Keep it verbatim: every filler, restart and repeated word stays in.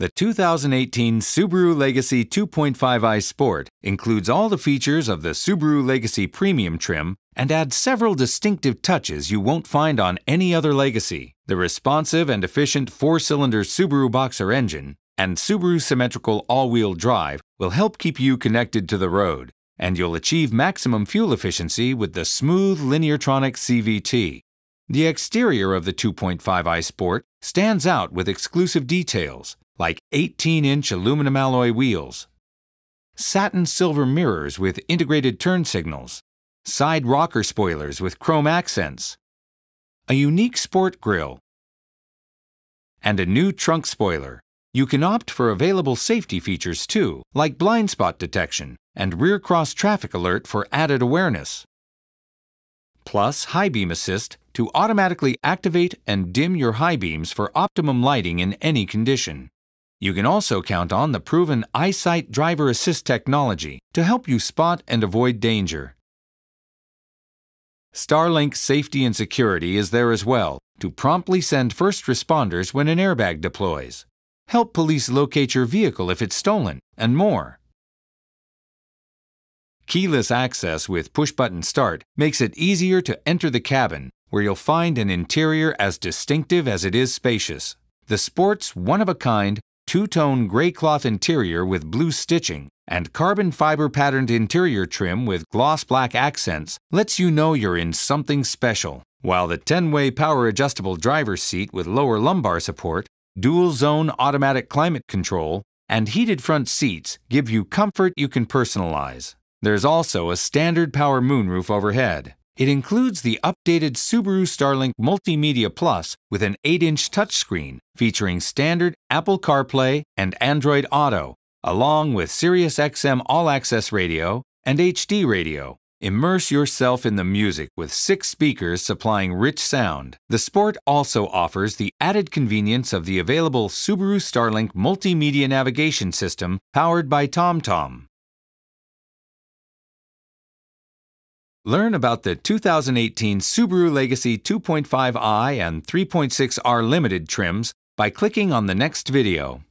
The two thousand eighteen Subaru Legacy two point five i Sport includes all the features of the Subaru Legacy Premium trim and adds several distinctive touches you won't find on any other Legacy. The responsive and efficient four-cylinder Subaru Boxer engine and Subaru symmetrical all-wheel drive will help keep you connected to the road, and you'll achieve maximum fuel efficiency with the smooth Lineartronic C V T. The exterior of the two point five i Sport stands out with exclusive details, like eighteen inch aluminum alloy wheels, satin silver mirrors with integrated turn signals, side rocker spoilers with chrome accents, a unique sport grille, and a new trunk spoiler. You can opt for available safety features too, like blind spot detection and rear cross traffic alert for added awareness, plus high beam assist to automatically activate and dim your high beams for optimum lighting in any condition. You can also count on the proven EyeSight driver assist technology to help you spot and avoid danger. Starlink Safety and Security is there as well to promptly send first responders when an airbag deploys, help police locate your vehicle if it's stolen, and more. Keyless access with push-button start makes it easier to enter the cabin, where you'll find an interior as distinctive as it is spacious. The Sport's one-of-a-kind, two-tone gray cloth interior with blue stitching and carbon fiber patterned interior trim with gloss black accents lets you know you're in something special, while the ten-way power-adjustable driver's seat with lower lumbar support, dual-zone automatic climate control, and heated front seats give you comfort you can personalize. There's also a standard power moonroof overhead. It includes the updated Subaru Starlink Multimedia Plus with an eight inch touchscreen featuring standard Apple CarPlay and Android Auto, along with Sirius X M All-Access Radio and H D Radio. Immerse yourself in the music with six speakers supplying rich sound. The Sport also offers the added convenience of the available Subaru Starlink Multimedia Navigation System powered by TomTom. Learn about the two thousand eighteen Subaru Legacy two point five i and three point six R Limited trims by clicking on the next video.